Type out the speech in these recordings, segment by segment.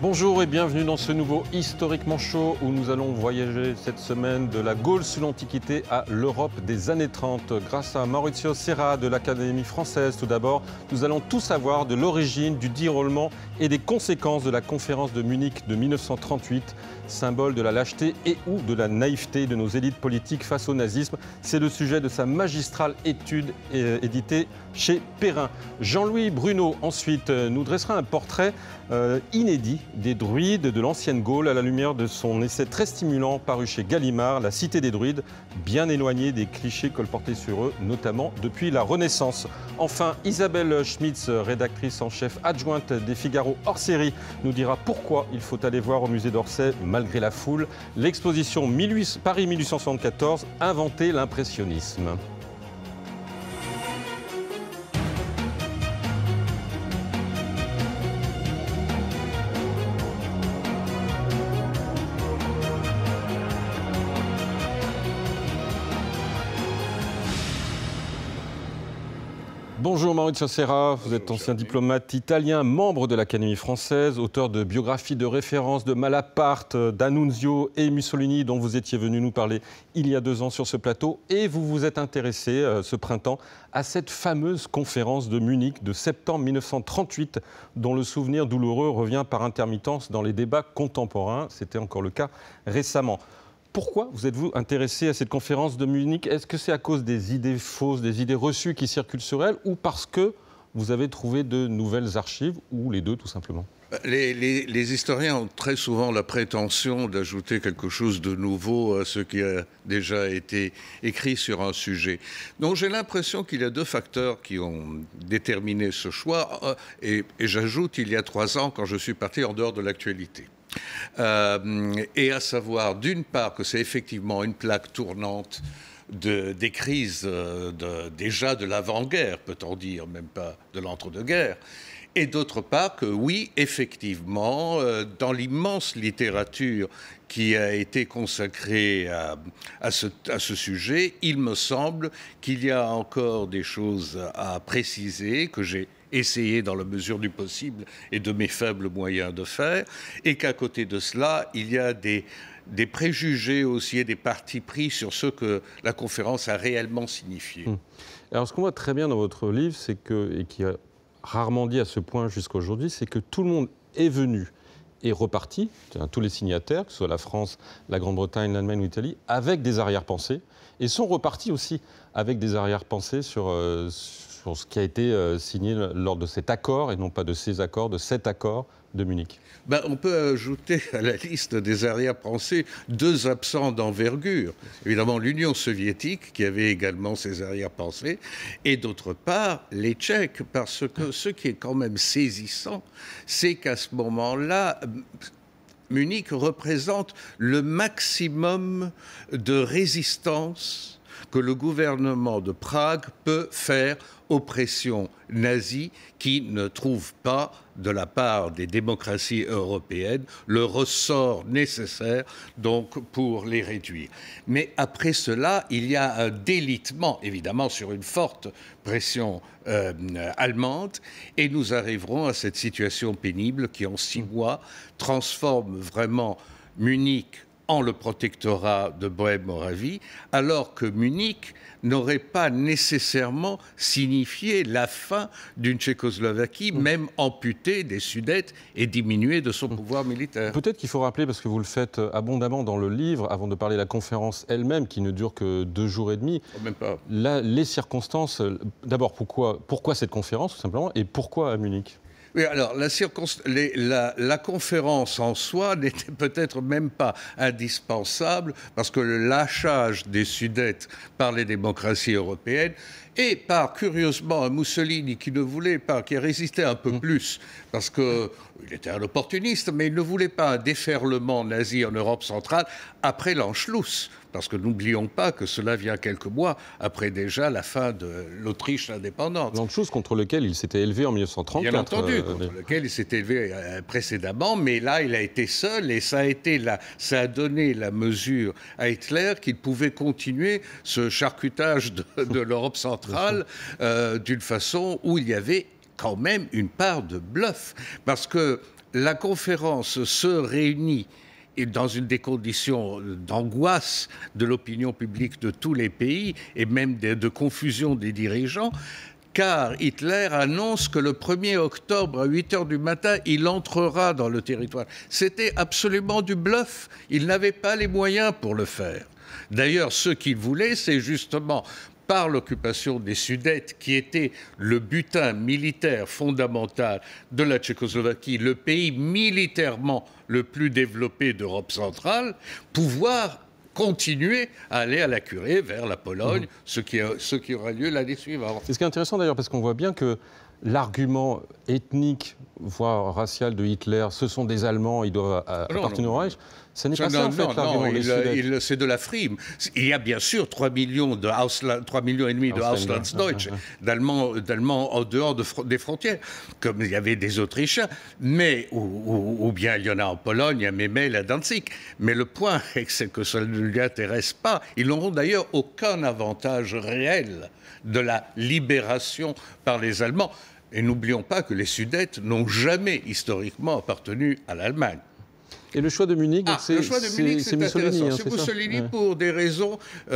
Bonjour et bienvenue dans ce nouveau Historiquement Chaud où nous allons voyager cette semaine de la Gaule sous l'Antiquité à l'Europe des années 30. Grâce à Maurizio Serra de l'Académie française, tout d'abord, nous allons tout savoir de l'origine, du déroulement et des conséquences de la conférence de Munich de 1938, symbole de la lâcheté et ou de la naïveté de nos élites politiques face au nazisme. C'est le sujet de sa magistrale étude éditée chez Perrin. Jean-Louis Bruno, ensuite, nous dressera un portrait inédit des druides de l'ancienne Gaule à la lumière de son essai très stimulant paru chez Gallimard, La Cité des druides, bien éloigné des clichés colportés sur eux, notamment depuis la Renaissance. Enfin, Isabelle Schmitz, rédactrice en chef adjointe des Figaro hors série, nous dira pourquoi il faut aller voir au musée d'Orsay, malgré la foule, l'exposition Paris 1874, inventer l'impressionnisme. Bonjour Maurizio Serra, vous êtes ancien diplomate italien, membre de l'Académie française, auteur de biographies de référence de Malaparte, d'Annunzio et Mussolini, dont vous étiez venu nous parler il y a 2 ans sur ce plateau. Et vous vous êtes intéressé ce printemps à cette fameuse conférence de Munich de septembre 1938, dont le souvenir douloureux revient par intermittence dans les débats contemporains. C'était encore le cas récemment. Pourquoi vous êtes-vous intéressé à cette conférence de Munich? Est-ce que c'est à cause des idées fausses, des idées reçues qui circulent sur elle, ou parce que vous avez trouvé de nouvelles archives, ou les deux tout simplement? Les historiens ont très souvent la prétention d'ajouter quelque chose de nouveau à ce qui a déjà été écrit sur un sujet. Donc j'ai l'impression qu'il y a 2 facteurs qui ont déterminé ce choix, et j'ajoute il y a 3 ans quand je suis parti en dehors de l'actualité. Et à savoir, d'une part, que c'est effectivement une plaque tournante des crises déjà de l'avant-guerre, peut-on dire, même pas de l'entre-deux-guerres. Et d'autre part que oui, effectivement, dans l'immense littérature qui a été consacrée à ce sujet, il me semble qu'il y a encore des choses à préciser que j'ai essayé dans la mesure du possible et de mes faibles moyens de faire, et qu'à côté de cela, il y a des préjugés aussi et des partis pris sur ce que la conférence a réellement signifié. Alors ce qu'on voit très bien dans votre livre, c'est que, et qui a rarement dit à ce point jusqu'à aujourd'hui, c'est que tout le monde est venu et reparti, tous les signataires, que ce soit la France, la Grande-Bretagne, l'Allemagne ou l'Italie, avec des arrière-pensées, et sont repartis aussi avec des arrière-pensées sur ce qui a été signé lors de cet accord, et non pas de ces accords, de cet accord de Munich. On peut ajouter à la liste des arrière-pensées 2 absents d'envergure. Évidemment, l'Union soviétique, qui avait également ses arrière-pensées, et d'autre part, les Tchèques, parce que ce qui est quand même saisissant, c'est qu'à ce moment-là, Munich représente le maximum de résistance que le gouvernement de Prague peut faire aux pressions nazies qui ne trouvent pas, de la part des démocraties européennes, le ressort nécessaire donc pour les réduire. Mais après cela, il y a un délitement, évidemment, sur une forte pression allemande, et nous arriverons à cette situation pénible qui, en 6 mois, transforme vraiment Munich en le protectorat de Bohême-Moravie, alors que Munich n'aurait pas nécessairement signifié la fin d'une Tchécoslovaquie, même amputée des Sudètes et diminuée de son pouvoir militaire. Peut-être qu'il faut rappeler, parce que vous le faites abondamment dans le livre, avant de parler de la conférence elle-même, qui ne dure que 2 jours et demi. Même pas. Là, les circonstances, d'abord, pourquoi cette conférence, tout simplement, et pourquoi à Munich? Oui, alors la conférence en soi n'était peut-être même pas indispensable parce que le lâchage des Sudètes par les démocraties européennes et par, curieusement, un Mussolini qui ne voulait pas, qui résistait un peu plus, parce qu'il était un opportuniste, mais il ne voulait pas un déferlement nazi en Europe centrale après l'Anschluss. Parce que n'oublions pas que cela vient quelques mois après déjà la fin de l'Autriche indépendante. L'Anschluss contre lequel il s'était élevé en 1934. Bien entendu, contre lequel il s'était élevé précédemment, mais là il a été seul et ça a donné la mesure à Hitler qu'il pouvait continuer ce charcutage de l'Europe centrale d'une façon où il y avait quand même une part de bluff. Parce que la conférence se réunit et dans des conditions d'angoisse de l'opinion publique de tous les pays et même de confusion des dirigeants, car Hitler annonce que le 1er octobre à 8 h du matin, il entrera dans le territoire. C'était absolument du bluff. Il n'avait pas les moyens pour le faire. D'ailleurs, ce qu'il voulait, c'est justement, par l'occupation des Sudètes, qui était le butin militaire fondamental de la Tchécoslovaquie, le pays militairement le plus développé d'Europe centrale, pouvoir continuer à aller à la curée vers la Pologne, ce qui aura lieu l'année suivante. C'est ce qui est intéressant d'ailleurs, parce qu'on voit bien que l'argument ethnique, voire racial de Hitler, ce sont des Allemands, ils doivent appartenir au Reich. Ce n'est pas ça, en fait, l'argument des Sudètes. C'est de la frime. Il y a bien sûr 3,5 millions de Auslandsdeutsch, d'Allemands en dehors des frontières, comme il y avait des Autrichiens, mais, ou bien il y en a en Pologne, à Memel, à Danzig. Mais le point, c'est que ça ne lui intéresse pas. Ils n'auront d'ailleurs aucun avantage réel de la libération par les Allemands. Et n'oublions pas que les Sudètes n'ont jamais historiquement appartenu à l'Allemagne. Et le choix de Munich, c'est Mussolini. C'est Mussolini pour des raisons.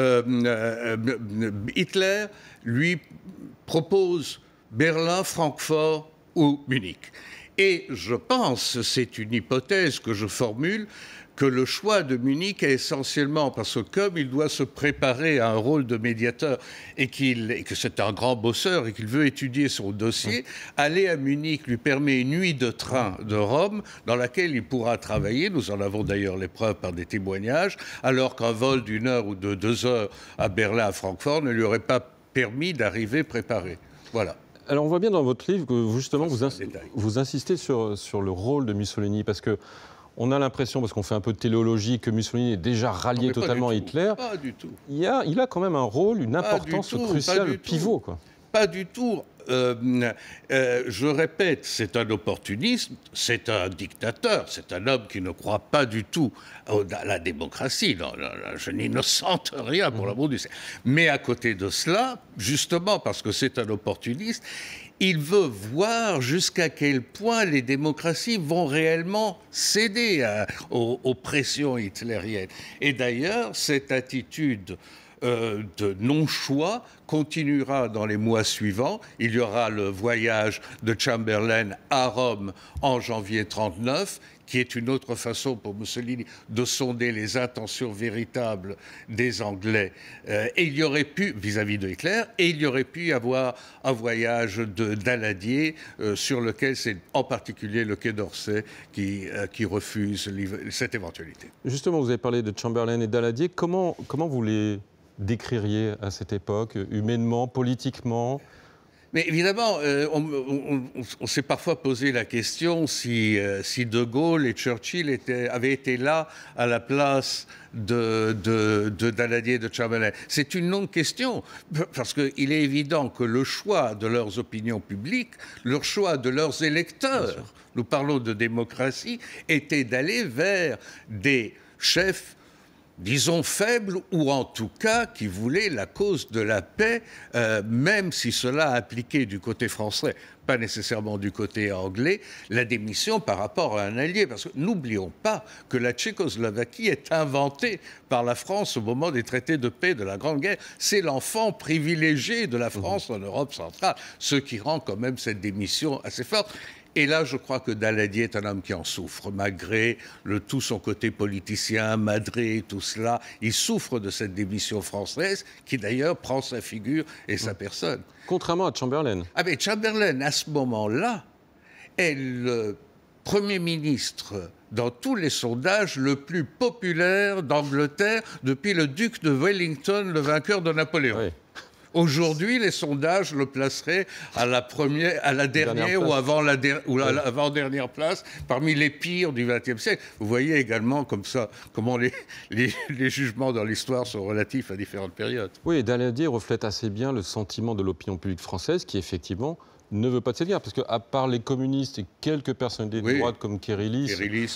Hitler lui propose Berlin, Francfort ou Munich. Et je pense, c'est une hypothèse que je formule, que le choix de Munich est essentiellement parce que comme il doit se préparer à un rôle de médiateur et que c'est un grand bosseur et qu'il veut étudier son dossier, aller à Munich lui permet une nuit de train de Rome dans laquelle il pourra travailler, nous en avons d'ailleurs les preuves par des témoignages, alors qu'un vol d'1 heure ou de 2 heures à Berlin, à Francfort ne lui aurait pas permis d'arriver préparé. Voilà. Alors on voit bien dans votre livre que justement vous insistez sur le rôle de Mussolini, parce que on a l'impression, parce qu'on fait un peu de téléologie, que Mussolini est déjà rallié totalement à Hitler. Pas du tout. Il a quand même un rôle, une importance cruciale, pivot, quoi. Pas du tout. Je répète, c'est un opportuniste, c'est un dictateur, c'est un homme qui ne croit pas du tout à la démocratie. Non, je n'innocente rien pour l'amour du ciel. Mais à côté de cela, justement parce que c'est un opportuniste, il veut voir jusqu'à quel point les démocraties vont réellement céder aux pressions hitlériennes. Et d'ailleurs, cette attitude de non-choix continuera dans les mois suivants. Il y aura le voyage de Chamberlain à Rome en janvier 1939, qui est une autre façon pour Mussolini de sonder les intentions véritables des Anglais. Et il y aurait pu, vis-à-vis de Hitler, et il y aurait pu y avoir un voyage d'Aladier sur lequel c'est en particulier le Quai d'Orsay qui refuse cette éventualité. Justement, vous avez parlé de Chamberlain et d'Aladier. Comment vous les décririez à cette époque, humainement, politiquement ? Mais évidemment, on s'est parfois posé la question si De Gaulle et Churchill avaient été là à la place d'Aladier et de Chamberlain. C'est une longue question, parce qu'il est évident que le choix de leurs opinions publiques, le choix de leurs électeurs, nous parlons de démocratie, était d'aller vers des chefs, disons faibles, ou en tout cas qui voulaient la cause de la paix, même si cela impliquait du côté français, pas nécessairement du côté anglais, la démission par rapport à un allié. Parce que n'oublions pas que la Tchécoslovaquie est inventée par la France au moment des traités de paix de la Grande Guerre. C'est l'enfant privilégié de la France en Europe centrale, ce qui rend quand même cette démission assez forte. Et là, je crois que Daladier est un homme qui en souffre, malgré tout son côté politicien, madré, tout cela. Il souffre de cette démission française, qui d'ailleurs prend sa figure et sa personne. Contrairement à Chamberlain. Ah mais Chamberlain, à ce moment-là, est le Premier ministre dans tous les sondages le plus populaire d'Angleterre depuis le duc de Wellington, le vainqueur de Napoléon. Oui. Aujourd'hui, les sondages le placeraient à la dernière ou avant-dernière place, parmi les pires du XXe siècle. Vous voyez également comme ça comment les jugements dans l'histoire sont relatifs à différentes périodes. Oui, et Daladier reflète assez bien le sentiment de l'opinion publique française qui, effectivement, ne veut pas de cette guerre, parce qu'à part les communistes et quelques personnalités de droite comme Kérylis,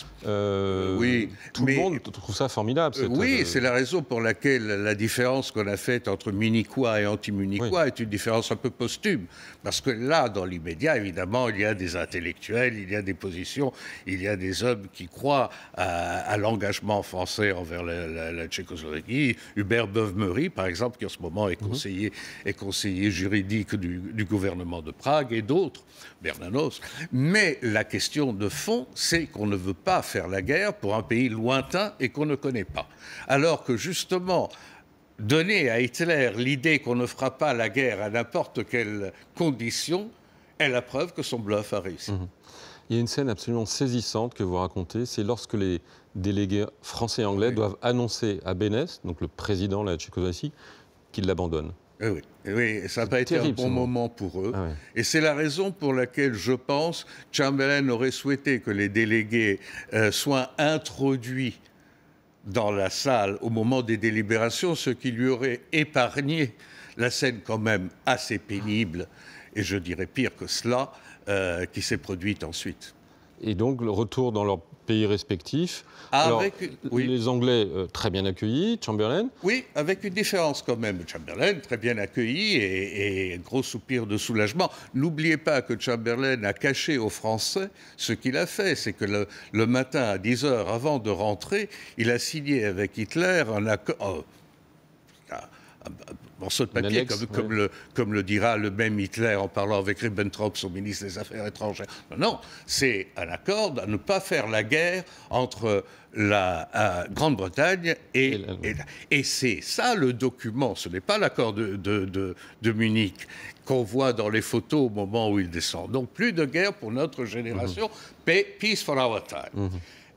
oui, tout le monde trouve ça formidable. Oui, c'est la raison pour laquelle la différence qu'on a faite entre munichois et anti-munichois est une différence un peu posthume. Parce que là, dans l'immédiat, évidemment, il y a des intellectuels, il y a des positions, il y a des hommes qui croient à l'engagement français envers la Tchécoslovaquie. Hubert Beuve-Meury, par exemple, qui en ce moment est conseiller juridique du gouvernement de Prague, et d'autres, Bernanos. Mais la question de fond, c'est qu'on ne veut pas faire la guerre pour un pays lointain et qu'on ne connaît pas. Alors que justement, donner à Hitler l'idée qu'on ne fera pas la guerre à n'importe quelle condition est la preuve que son bluff a réussi. Il y a une scène absolument saisissante que vous racontez, c'est lorsque les délégués français et anglais doivent annoncer à Beneš, donc le président de la Tchécoslovaquie, qu'ils l'abandonnent. Oui, ça n'a pas été un bon moment pour eux. Et c'est la raison pour laquelle je pense que Chamberlain aurait souhaité que les délégués soient introduits dans la salle au moment des délibérations, ce qui lui aurait épargné la scène quand même assez pénible, et je dirais pire que cela, qui s'est produite ensuite. Et donc le retour dans leur pays respectifs. Les Anglais très bien accueillis, Chamberlain. Oui, avec une différence quand même. Chamberlain très bien accueilli et gros soupir de soulagement. N'oubliez pas que Chamberlain a caché aux Français ce qu'il a fait. C'est que le matin à 10 heures avant de rentrer, il a signé avec Hitler un accord. Un morceau de papier, comme le dira le même Hitler en parlant avec Ribbentrop, son ministre des Affaires étrangères. Non, c'est un accord à ne pas faire la guerre entre la Grande-Bretagne et c'est ça le document. Ce n'est pas l'accord de Munich qu'on voit dans les photos au moment où il descend. Donc plus de guerre pour notre génération, peace for our time.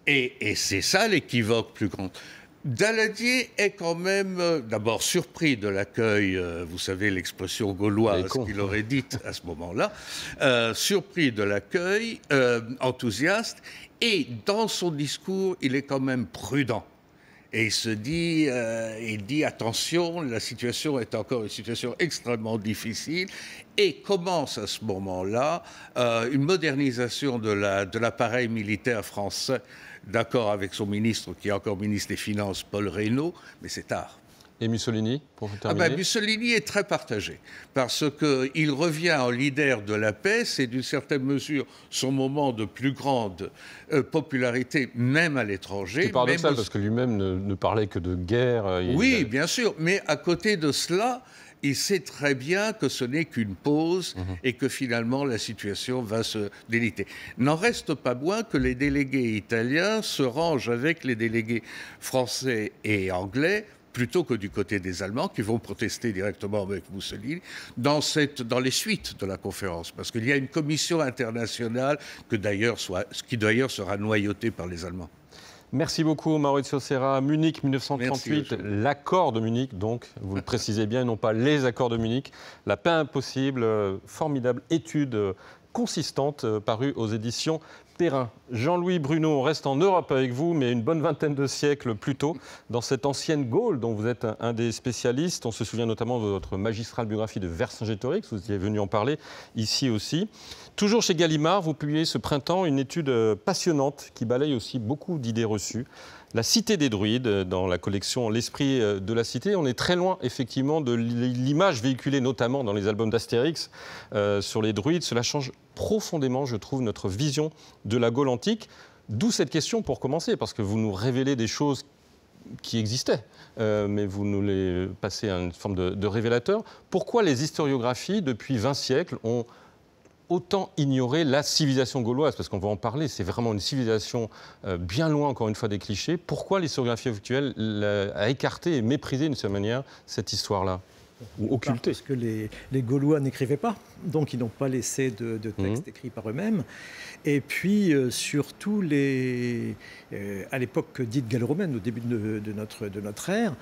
Et c'est ça l'équivoque plus grand. Daladier est quand même d'abord surpris de l'accueil, vous savez l'expression gauloise qu'il aurait dite à ce moment-là, surpris de l'accueil, enthousiaste, et dans son discours, il est quand même prudent. Et il se dit, attention, la situation est encore une situation extrêmement difficile, et commence à ce moment-là une modernisation de l'appareil militaire français, d'accord avec son ministre, qui est encore ministre des Finances, Paul Reynaud, mais c'est tard. Et Mussolini, pour terminer Mussolini est très partagé, parce qu'il revient en leader de la paix, c'est d'une certaine mesure son moment de plus grande popularité, même à l'étranger. C'est paradoxal, parce que lui-même ne parlait que de guerre. Oui, bien sûr, mais à côté de cela, il sait très bien que ce n'est qu'une pause et que finalement la situation va se déliter. N'en reste pas moins que les délégués italiens se rangent avec les délégués français et anglais plutôt que du côté des Allemands, qui vont protester directement avec Mussolini, dans les suites de la conférence. Parce qu'il y a une commission internationale qui d'ailleurs sera noyautée par les Allemands. Merci beaucoup Maurizio Serra. Munich 1938, l'accord de Munich, donc, vous le précisez bien, et non pas les accords de Munich. La paix impossible, formidable étude consistante parue aux éditions Perrin. Jean-Louis Bruno, on reste en Europe avec vous, mais une bonne vingtaine de siècles plus tôt, dans cette ancienne Gaule dont vous êtes un des spécialistes. On se souvient notamment de votre magistrale biographie de Vercingétorix, vous y êtes venu en parler ici aussi. Toujours chez Gallimard, vous publiez ce printemps une étude passionnante qui balaye aussi beaucoup d'idées reçues. La Cité des Druides, dans la collection L'Esprit de la Cité. On est très loin, effectivement, de l'image véhiculée, notamment dans les albums d'Astérix, sur les druides. Cela change profondément, je trouve, notre vision de la Gaule antique. D'où cette question, pour commencer, parce que vous nous révélez des choses qui existaient, mais vous nous les passez à une forme de révélateur. Pourquoi les historiographies, depuis 20 siècles, ont autant ignorer la civilisation gauloise, parce qu'on va en parler, c'est vraiment une civilisation bien loin, encore une fois, des clichés. Pourquoi l'historiographie actuelle a écarté et méprisé d'une certaine manière cette histoire-là, ou occulté? Parce que les Gaulois n'écrivaient pas, donc ils n'ont pas laissé de textes écrits par eux-mêmes. Et puis, surtout, à l'époque dite gallo-romaine, au début de notre ère,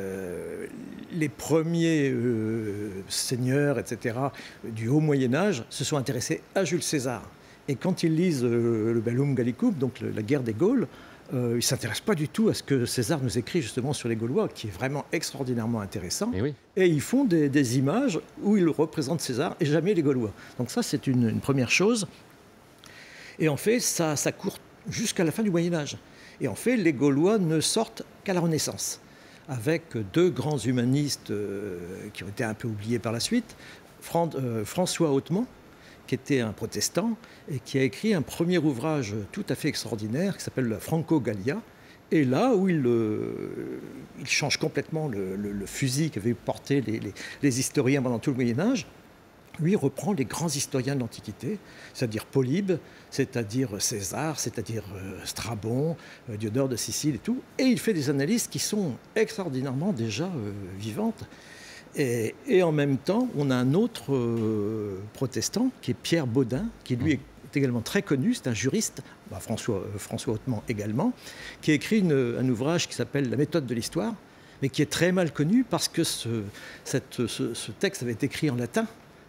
les premiers seigneurs, etc., du haut Moyen-Âge, se sont intéressés à Jules César. Et quand ils lisent le Bellum Gallicum, donc la guerre des Gaules, il ne s'intéresse pas du tout à ce que César nous écrit justement sur les Gaulois, qui est vraiment extraordinairement intéressant. Et, oui. Et ils font des images où ils représentent César et jamais les Gaulois. Donc ça, c'est une première chose. Et en fait, ça court jusqu'à la fin du Moyen-Âge. Et en fait, les Gaulois ne sortent qu'à la Renaissance, avec deux grands humanistes qui ont été un peu oubliés par la suite. François Hautement, qui était un protestant et qui a écrit un premier ouvrage tout à fait extraordinaire qui s'appelle la Franco Gallia. Et là où il change complètement le fusil qu'avaient porté les historiens pendant tout le Moyen-Âge, lui reprend les grands historiens de l'Antiquité, c'est-à-dire Polybe, c'est-à-dire César, c'est-à-dire Strabon, Diodore de Sicile et tout, et il fait des analyses qui sont extraordinairement déjà vivantes. Et en même temps, on a un autre protestant qui est Pierre Baudin, qui lui est également très connu, c'est un juriste, François Hautement également, qui a écrit un ouvrage qui s'appelle La méthode de l'histoire, mais qui est très mal connu parce que ce texte avait été écrit en latin.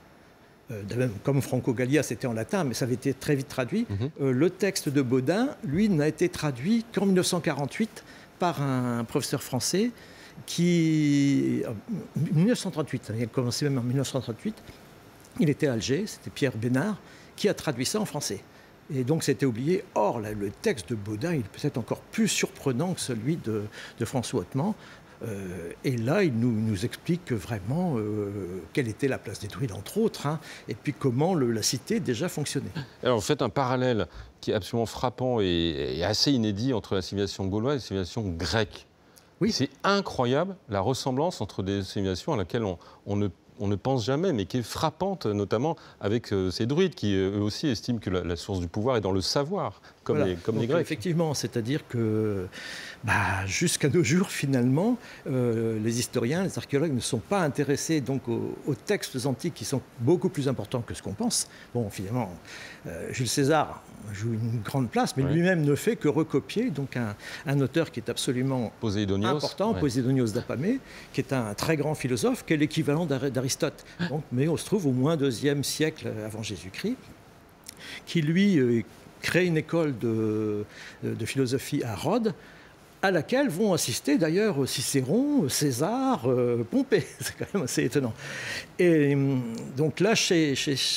Comme Franco Gallia, c'était en latin, mais ça avait été très vite traduit. Le texte de Baudin, lui, n'a été traduit qu'en 1948 par un professeur français qui... 1938, il a commencé même en 1938. Il était à Alger, c'était Pierre Bénard, qui a traduit ça en français. Et donc c'était oublié. Or, là, le texte de Baudin, il est peut-être encore plus surprenant que celui de François Hautement. Et là, il nous explique vraiment quelle était la place des Druides, entre autres, hein, et puis comment la cité déjà fonctionnait. Alors, vous faites un parallèle qui est absolument frappant et assez inédit entre la civilisation gauloise et la civilisation grecque. Oui. C'est incroyable, la ressemblance entre des civilisations à laquelle on ne pense jamais, mais qui est frappante, notamment avec ces druides qui, eux aussi, estiment que la source du pouvoir est dans le savoir, comme voilà. les Grecs. Effectivement, c'est-à-dire que jusqu'à nos jours, finalement, les historiens, les archéologues ne sont pas intéressés donc, aux textes antiques qui sont beaucoup plus importants que ce qu'on pense. Bon, finalement, Jules César joue une grande place, mais lui-même ne fait que recopier donc un auteur qui est absolument important, Posidonios d'Apamée, qui est un très grand philosophe, qui est l'équivalent d'Aristote. Mais on se trouve au moins 2e siècle avant Jésus-Christ, qui lui crée une école de philosophie à Rhodes, à laquelle vont assister d'ailleurs Cicéron, César, Pompée. C'est quand même assez étonnant. Et donc là, chez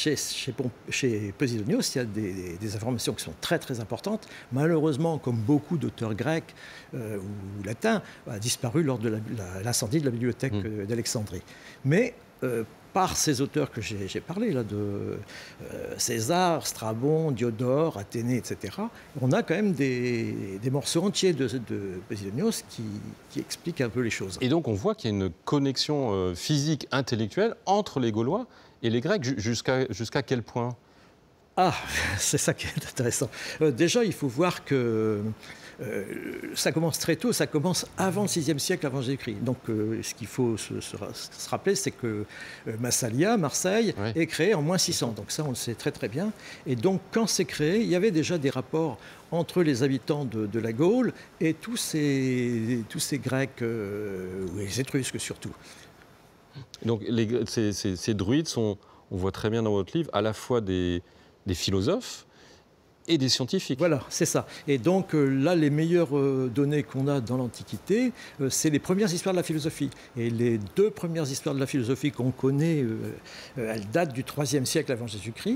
Posidonios, il y a des informations qui sont très très importantes. Malheureusement, comme beaucoup d'auteurs grecs ou latins, a disparu lors de l'incendie de la bibliothèque d'Alexandrie. Mais par ces auteurs que j'ai parlé, là, de César, Strabon, Diodore, Athénée, etc., on a quand même des morceaux entiers de Posidonios qui expliquent un peu les choses. Et donc on voit qu'il y a une connexion physique, intellectuelle entre les Gaulois et les Grecs. Jusqu'à quel point ? Ah, c'est ça qui est intéressant. Déjà, il faut voir que ça commence très tôt, ça commence avant le VIe siècle, avant Jésus-Christ. Donc ce qu'il faut se rappeler, c'est que Massalia, Marseille, est créé en moins 600. Donc ça, on le sait très très bien. Et donc quand c'est créé, il y avait déjà des rapports entre les habitants de la Gaule et tous ces Grecs, ou les Étrusques surtout. Donc ces druides sont, on voit très bien dans votre livre, à la fois des philosophes et des scientifiques. Voilà, c'est ça. Et donc là, les meilleures données qu'on a dans l'Antiquité, c'est les premières histoires de la philosophie. Et les 2 premières histoires de la philosophie qu'on connaît, elles datent du IIIe siècle avant Jésus-Christ.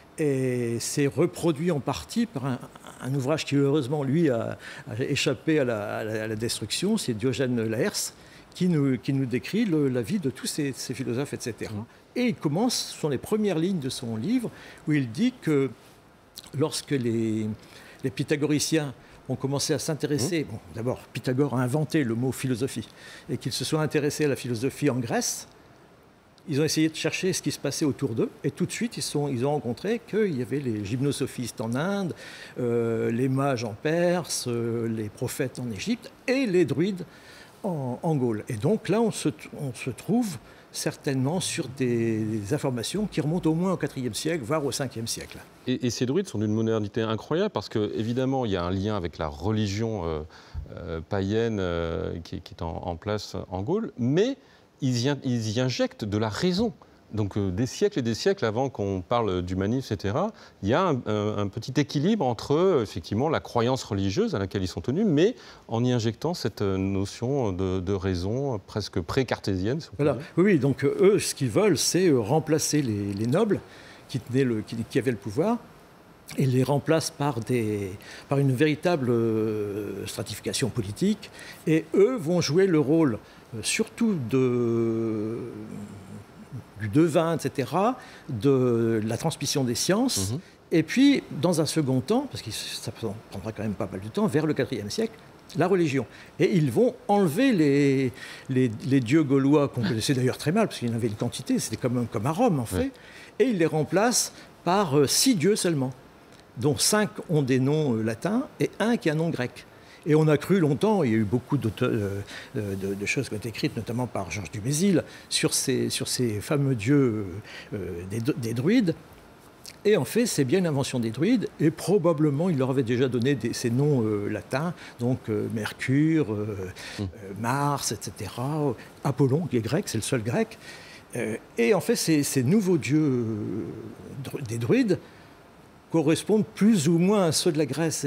Et c'est reproduit en partie par un ouvrage qui, heureusement, lui, a échappé à la destruction. C'est Diogène Laërce, qui nous décrit la vie de tous ces philosophes, etc. Et il commence, ce sont les premières lignes de son livre, où il dit que lorsque les pythagoriciens ont commencé à s'intéresser... Bon, d'abord, Pythagore a inventé le mot philosophie, et qu'ils se soient intéressés à la philosophie en Grèce, ils ont essayé de chercher ce qui se passait autour d'eux, et tout de suite, ils ont rencontré qu'il y avait les gymnosophistes en Inde, les mages en Perse, les prophètes en Égypte, et les druides en Gaule. Et donc là, on se trouve certainement sur des informations qui remontent au moins au IVe siècle, voire au Ve siècle. Et ces druides sont d'une modernité incroyable parce qu'évidemment, il y a un lien avec la religion païenne qui est en place en Gaule, mais ils y injectent de la raison. Donc des siècles et des siècles avant qu'on parle d'humanisme, etc., il y a un petit équilibre entre effectivement la croyance religieuse à laquelle ils sont tenus, mais en y injectant cette notion de raison presque pré-cartésienne. Si voilà. Oui, donc eux, ce qu'ils veulent, c'est remplacer les nobles qui avaient le pouvoir, et les remplacent par une véritable stratification politique. Et eux vont jouer le rôle surtout du devin, etc., de la transmission des sciences. Et puis, dans un second temps, parce que ça prendra quand même pas mal de temps, vers le IVe siècle, la religion. Et ils vont enlever les dieux gaulois, qu'on connaissait d'ailleurs très mal, parce qu'il y en avait une quantité, c'était comme à Rome, en fait, et ils les remplacent par 6 dieux seulement, dont 5 ont des noms latins et 1 qui a un nom grec. Et on a cru longtemps, il y a eu beaucoup de choses qui ont été écrites, notamment par Georges Dumézil, sur ces fameux dieux des druides. Et en fait, c'est bien une invention des druides, et probablement, il leur avait déjà donné ces noms latins, donc Mercure, Mars, etc., Apollon, qui est grec, c'est le seul grec. Et en fait, ces nouveaux dieux des druides correspondent plus ou moins à ceux de la Grèce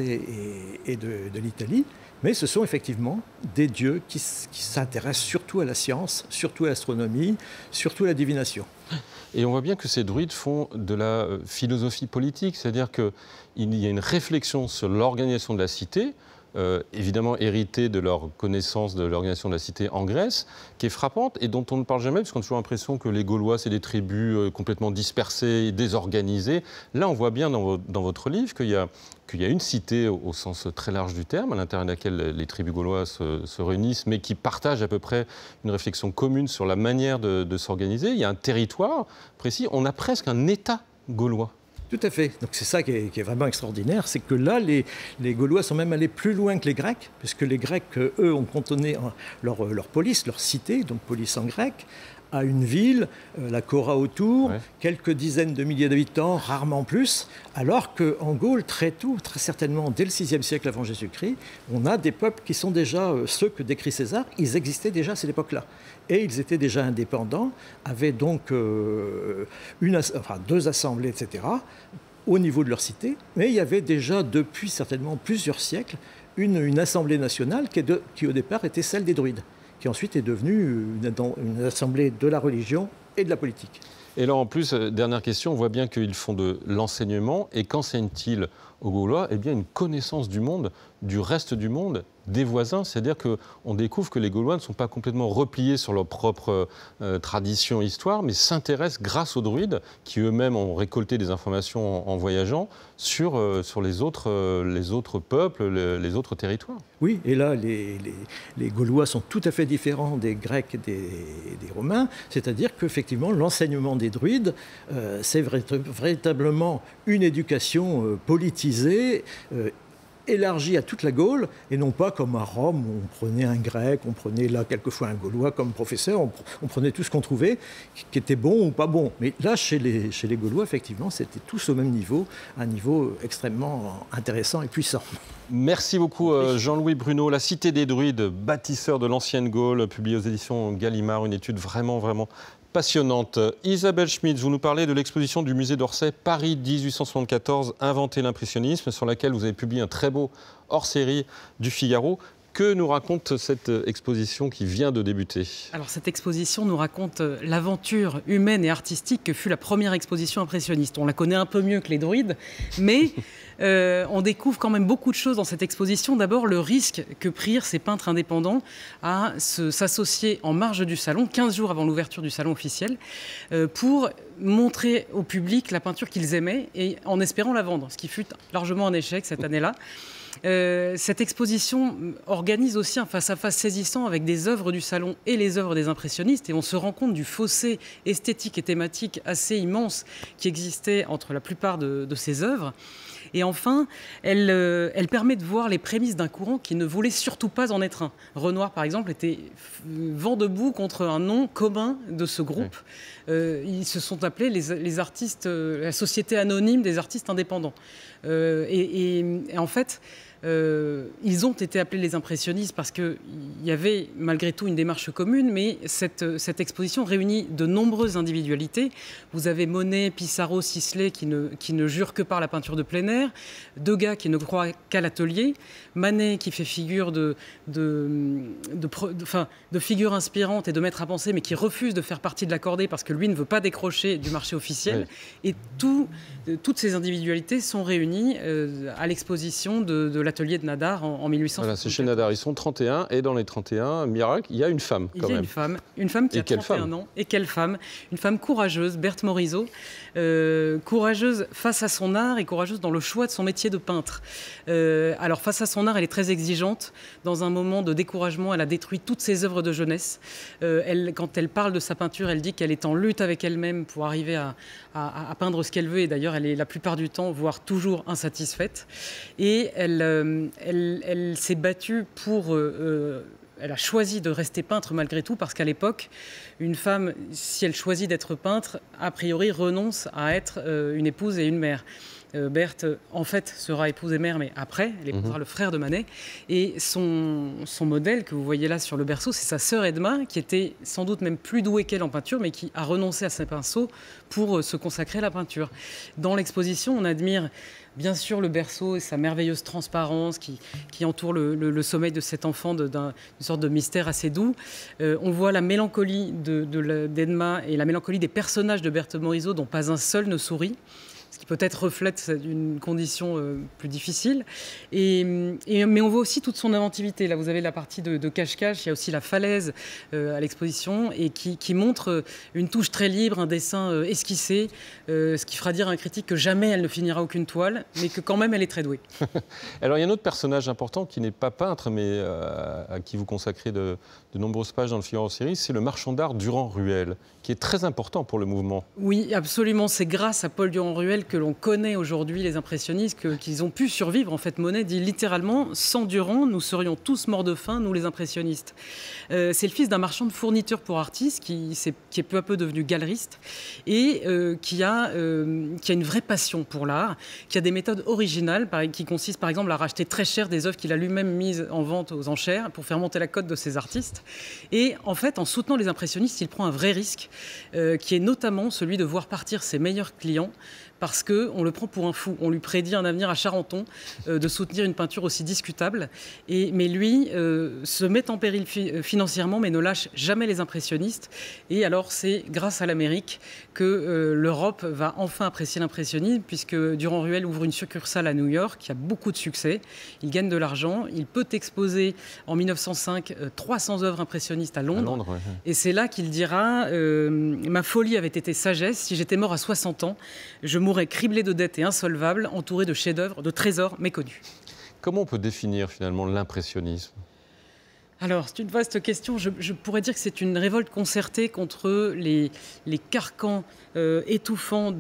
et de l'Italie, mais ce sont effectivement des dieux qui s'intéressent surtout à la science, surtout à l'astronomie, surtout à la divination. Et on voit bien que ces druides font de la philosophie politique, c'est-à-dire qu'il y a une réflexion sur l'organisation de la cité, évidemment héritée de leur connaissance de l'organisation de la cité en Grèce, qui est frappante et dont on ne parle jamais, parce qu'on a toujours l'impression que les Gaulois, c'est des tribus complètement dispersées, désorganisées. Là, on voit bien dans votre livre qu'il y a une cité au sens très large du terme, à l'intérieur de laquelle les tribus gauloises se réunissent, mais qui partagent à peu près une réflexion commune sur la manière de s'organiser. Il y a un territoire précis, on a presque un État gaulois. Tout à fait. Donc c'est ça qui est vraiment extraordinaire, c'est que là, les Gaulois sont même allés plus loin que les Grecs, puisque les Grecs, eux, ont cantonné leur police, leur cité, donc police en grec, à une ville, la Cora autour, quelques dizaines de milliers d'habitants, rarement plus, alors qu'en Gaule, très tôt, très certainement dès le VIe siècle avant Jésus-Christ, on a des peuples qui sont déjà ceux que décrit César, ils existaient déjà à cette époque-là. Et ils étaient déjà indépendants, avaient donc 2 assemblées, etc., au niveau de leur cité, mais il y avait déjà depuis certainement plusieurs siècles une assemblée nationale qui au départ était celle des druides, qui ensuite est devenue une assemblée de la religion et de la politique. Et là, en plus, dernière question, on voit bien qu'ils font de l'enseignement. Et qu'enseignent-ils aux Gaulois? Eh bien, une connaissance du monde, du reste du monde, des voisins. C'est-à-dire qu'on découvre que les Gaulois ne sont pas complètement repliés sur leur propre tradition, histoire, mais s'intéressent, grâce aux druides, qui eux-mêmes ont récolté des informations en voyageant, sur les autres peuples, les autres territoires. Oui, et là, les Gaulois sont tout à fait différents des Grecs et des Romains, c'est-à-dire qu'effectivement, l'enseignement des druides, c'est véritablement une éducation politisée, élargie à toute la Gaule, et non pas comme à Rome, où on prenait un Grec, on prenait là quelquefois un Gaulois comme professeur, on prenait tout ce qu'on trouvait, qui était bon ou pas bon. Mais là, chez les Gaulois, effectivement, c'était tous au même niveau, un niveau extrêmement intéressant et puissant. Merci beaucoup Jean-Louis Bruno. La Cité des Druides, bâtisseur de l'ancienne Gaule, publié aux éditions Gallimard, une étude vraiment passionnante. Isabelle Schmitz, vous nous parlez de l'exposition du musée d'Orsay, Paris 1874, inventer l'impressionnisme, sur laquelle vous avez publié un très beau hors-série du Figaro. Que nous raconte cette exposition qui vient de débuter? Alors cette exposition nous raconte l'aventure humaine et artistique que fut la première exposition impressionniste. On la connaît un peu mieux que les druides, mais on découvre quand même beaucoup de choses dans cette exposition. D'abord, le risque que prirent ces peintres indépendants à s'associer en marge du salon, 15 jours avant l'ouverture du salon officiel, pour montrer au public la peinture qu'ils aimaient et en espérant la vendre, ce qui fut largement un échec cette année-là. Cette exposition organise aussi un face-à-face saisissant avec des œuvres du salon et les œuvres des impressionnistes, et on se rend compte du fossé esthétique et thématique assez immense qui existait entre la plupart de ces œuvres. Et enfin, elle permet de voir les prémices d'un courant qui ne voulait surtout pas en être un. Renoir, par exemple, était vent debout contre un nom commun de ce groupe. Ils se sont appelés les artistes, la société anonyme des artistes indépendants. Et en fait, Ils ont été appelés les impressionnistes parce qu'il y avait malgré tout une démarche commune, mais cette exposition réunit de nombreuses individualités. Vous avez Monet, Pissarro, Sisley qui ne jurent que par la peinture de plein air, Degas qui ne croit qu'à l'atelier, Manet qui fait figure de figure inspirante et de maître à penser, mais qui refuse de faire partie de la cordée parce que lui ne veut pas décrocher du marché officiel. Oui. Et toutes ces individualités sont réunies à l'exposition de l'atelier de Nadar en 1800. Voilà, c'est chez Nadar, ils sont 31, et dans les 31, miracle, il y a une femme quand même. Une femme qui a 31 ans. Et quelle femme? Une femme courageuse, Berthe Morisot, courageuse face à son art et courageuse dans le choix de son métier de peintre. Alors face à son art, elle est très exigeante. Dans un moment de découragement, elle a détruit toutes ses œuvres de jeunesse. Quand elle parle de sa peinture, elle dit qu'elle est en lutte avec elle-même pour arriver à peindre ce qu'elle veut. Et d'ailleurs, elle est la plupart du temps, voire toujours insatisfaite. Et elle s'est battue pour... elle a choisi de rester peintre malgré tout, parce qu'à l'époque, une femme, si elle choisit d'être peintre, a priori renonce à être une épouse et une mère. Berthe, en fait, sera épouse et mère, mais après, elle épousera le frère de Manet. Et son modèle, que vous voyez là sur le berceau, c'est sa sœur Edma, qui était sans doute même plus douée qu'elle en peinture, mais qui a renoncé à ses pinceaux pour se consacrer à la peinture. Dans l'exposition, on admire bien sûr le berceau et sa merveilleuse transparence qui entoure le sommeil de cet enfant d'une sorte de mystère assez doux. On voit la mélancolie d'Edma et la mélancolie des personnages de Berthe Morisot, dont pas un seul ne sourit, ce qui peut-être reflète une condition plus difficile. Mais on voit aussi toute son inventivité. Là, vous avez la partie de cache-cache, il y a aussi la falaise à l'exposition, et qui montre une touche très libre, un dessin esquissé, ce qui fera dire à un critique que jamais elle ne finira aucune toile, mais que quand même elle est très douée. Alors il y a un autre personnage important qui n'est pas peintre, mais à qui vous consacrez de nombreuses pages dans le Figaro Série, c'est le marchand d'art Durand-Ruel, qui est très important pour le mouvement. Oui, absolument. C'est grâce à Paul Durand-Ruel que l'on connaît aujourd'hui les impressionnistes, qu'ils ont pu survivre. En fait, Monet dit littéralement « Sans Durand, nous serions tous morts de faim, nous les impressionnistes ». C'est le fils d'un marchand de fournitures pour artistes qui est peu à peu devenu galeriste et qui a une vraie passion pour l'art, qui a des méthodes originales, qui consistent par exemple à racheter très cher des œuvres qu'il a lui-même mises en vente aux enchères pour faire monter la cote de ses artistes. Et en fait, en soutenant les impressionnistes, il prend un vrai risque, qui est notamment celui de voir partir ses meilleurs clients, parce qu'on le prend pour un fou. On lui prédit un avenir à Charenton, de soutenir une peinture aussi discutable. Mais lui se met en péril financièrement, mais ne lâche jamais les impressionnistes. Et alors, c'est grâce à l'Amérique que l'Europe va enfin apprécier l'impressionnisme, puisque Durand-Ruel ouvre une succursale à New York, qui a beaucoup de succès. Il gagne de l'argent. Il peut exposer en 1905 300 œuvres impressionnistes à Londres. Ouais. Et c'est là qu'il dira « Ma folie avait été sagesse. Si j'étais mort à 60 ans, je mourrais criblé de dettes et insolvable, entouré de chefs-d'œuvre, de trésors méconnus. » Comment on peut définir finalement l'impressionnisme ? Alors, c'est une vaste question. Je pourrais dire que c'est une révolte concertée contre les carcans étouffants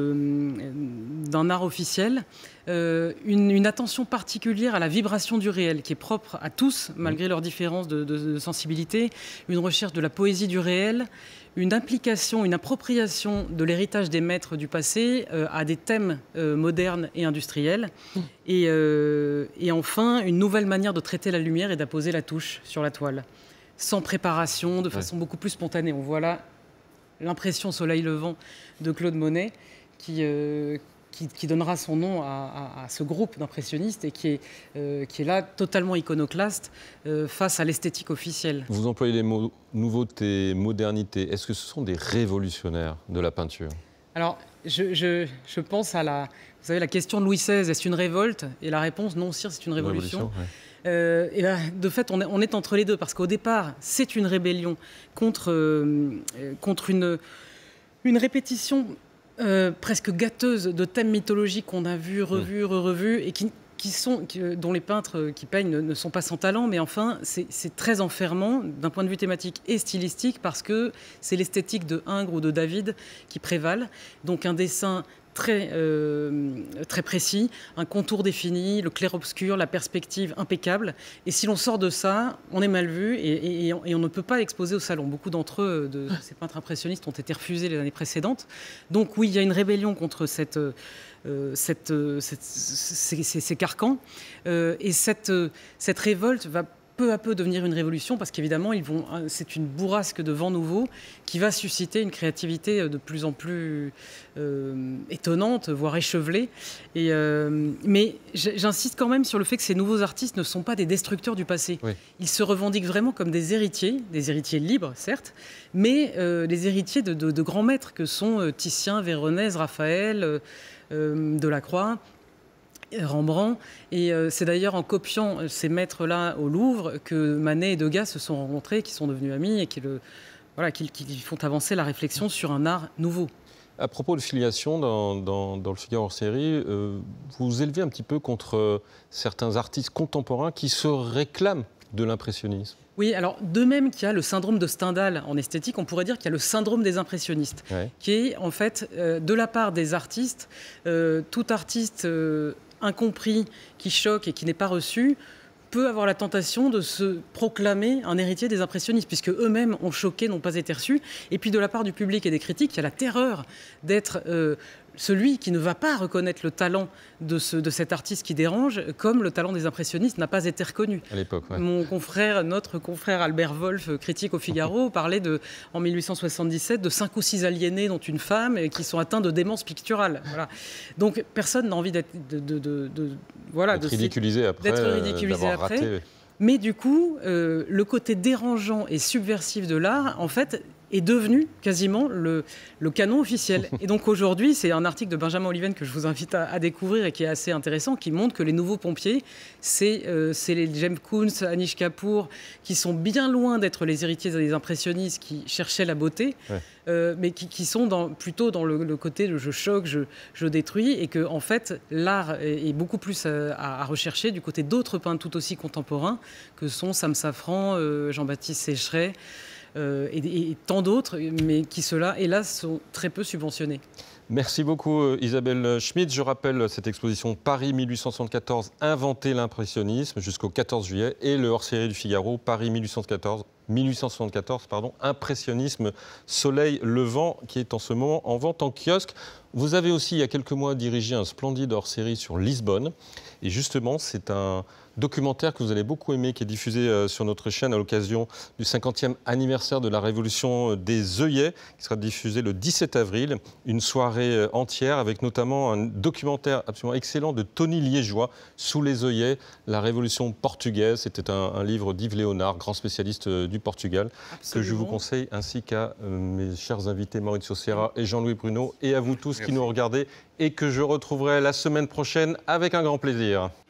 d'un art officiel. Une attention particulière à la vibration du réel, qui est propre à tous, malgré leurs différences de sensibilité. Une recherche de la poésie du réel, une implication, une appropriation de l'héritage des maîtres du passé à des thèmes modernes et industriels. Et enfin, une nouvelle manière de traiter la lumière et d'apposer la touche sur la toile, sans préparation, de façon beaucoup plus spontanée. On voit là l'impression Soleil levant de Claude Monet, qui donnera son nom à ce groupe d'impressionnistes et qui est là totalement iconoclaste face à l'esthétique officielle. Vous employez les mots nouveauté, modernité. Est-ce que ce sont des révolutionnaires de la peinture ? Alors, je pense à vous savez, la question de Louis XVI, est-ce une révolte ? Et la réponse, non, sire, c'est une révolution. Ouais. Et là, de fait, on est entre les deux, parce qu'au départ, c'est une rébellion contre une répétition presque gâteuse de thèmes mythologiques qu'on a vus, revus, et dont les peintres qui peignent ne sont pas sans talent, mais enfin, c'est très enfermant d'un point de vue thématique et stylistique, parce que c'est l'esthétique de Ingres ou de David qui prévalent. Donc un dessin très, très précis, un contour défini, le clair-obscur, la perspective impeccable. Et si l'on sort de ça, on est mal vu et on ne peut pas l'exposer au salon. Beaucoup d'entre eux, de ces peintres impressionnistes, ont été refusés les années précédentes. Donc oui, il y a une rébellion contre ces carcans. Et cette révolte va peu à peu devenir une révolution parce qu'évidemment, c'est une bourrasque de vent nouveau qui va susciter une créativité de plus en plus étonnante, voire échevelée. Mais j'insiste quand même sur le fait que ces nouveaux artistes ne sont pas des destructeurs du passé. Oui. Ils se revendiquent vraiment comme des héritiers libres, certes, mais les héritiers de grands maîtres que sont Titien, Véronèse, Raphaël, Delacroix, Rembrandt, et c'est d'ailleurs en copiant ces maîtres-là au Louvre que Manet et Degas se sont rencontrés, qui sont devenus amis et qui font avancer la réflexion sur un art nouveau. À propos de filiation, dans le Figaro hors-série, vous élevez un petit peu contre certains artistes contemporains qui se réclament de l'impressionnisme. Oui, alors de même qu'il y a le syndrome de Stendhal en esthétique, on pourrait dire qu'il y a le syndrome des impressionnistes, qui est en fait de la part des artistes, tout artiste incompris, qui choque et qui n'est pas reçu, peut avoir la tentation de se proclamer un héritier des impressionnistes, puisque eux-mêmes ont choqué, n'ont pas été reçus. Et puis de la part du public et des critiques, il y a la terreur d'être celui qui ne va pas reconnaître le talent de cet artiste qui dérange, comme le talent des impressionnistes n'a pas été reconnu. À l'époque, Notre confrère Albert Wolff, critique au Figaro, parlait en 1877 de 5 ou 6 aliénés, dont une femme, qui sont atteints de démence picturale. Voilà. Donc personne n'a envie d'être ridiculisé après. Raté. Mais du coup, le côté dérangeant et subversif de l'art, en fait, est devenu quasiment le canon officiel. Et donc aujourd'hui, c'est un article de Benjamin Oliven que je vous invite à découvrir et qui est assez intéressant, qui montre que les nouveaux pompiers, c'est les James Koons, Anish Kapoor, qui sont bien loin d'être les héritiers des impressionnistes qui cherchaient la beauté, mais qui sont plutôt dans le côté de je choque, je détruis, et que en fait, l'art est beaucoup plus à rechercher du côté d'autres peintres tout aussi contemporains, que sont Sam Safran, Jean-Baptiste Sécheret, et tant d'autres, mais qui, ceux-là, hélas, sont très peu subventionnés. Merci beaucoup Isabelle Schmitt. Je rappelle cette exposition Paris 1874, inventer l'impressionnisme jusqu'au 14 juillet et le hors-série du Figaro Paris 1874, impressionnisme, soleil levant, qui est en ce moment en vente en kiosque. Vous avez aussi, il y a quelques mois, dirigé un splendide hors-série sur Lisbonne. Et justement, c'est un documentaire que vous allez beaucoup aimer, qui est diffusé sur notre chaîne à l'occasion du 50e anniversaire de la Révolution des œillets, qui sera diffusé le 17 avril. Une soirée entière avec notamment un documentaire absolument excellent de Tony Liégeois, Sous les œillets, la Révolution portugaise. C'était un livre d'Yves Léonard, grand spécialiste du Portugal, que je vous conseille, ainsi qu'à mes chers invités Maurizio Serra et Jean-Louis Bruno, et à vous tous qui nous regardez, et que je retrouverai la semaine prochaine avec un grand plaisir.